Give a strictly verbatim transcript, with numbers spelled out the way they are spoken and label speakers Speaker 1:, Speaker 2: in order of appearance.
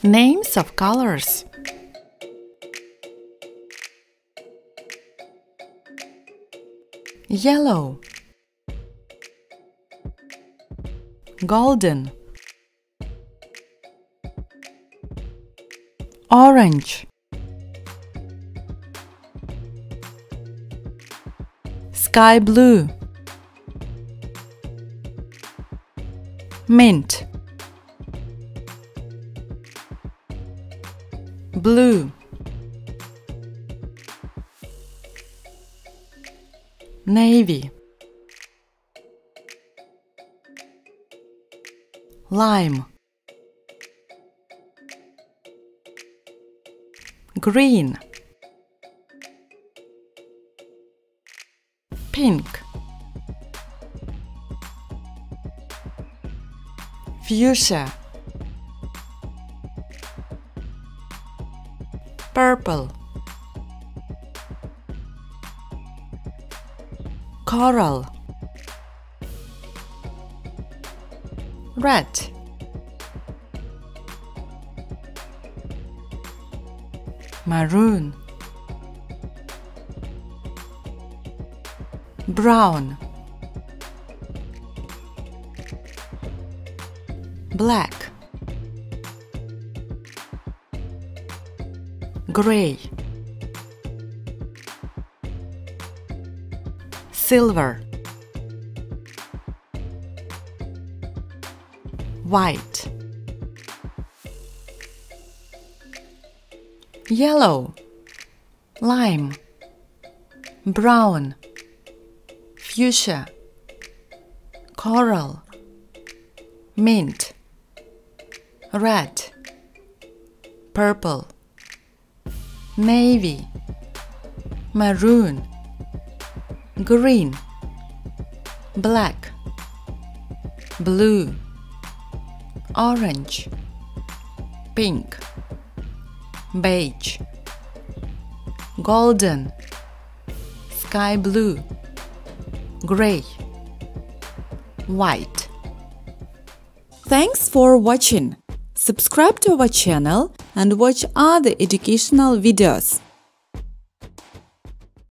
Speaker 1: Names of colors. Yellow, golden, orange, sky blue, mint, blue, navy, lime, green, pink, fuchsia, purple, coral, red, maroon, brown, black, gray, silver, white, yellow, lime, brown, fuchsia, coral, mint, red, purple, navy, maroon, green, black, blue, orange, pink, beige, golden, sky blue, gray, white. Thanks for watching. Subscribe to our channel and watch other educational videos.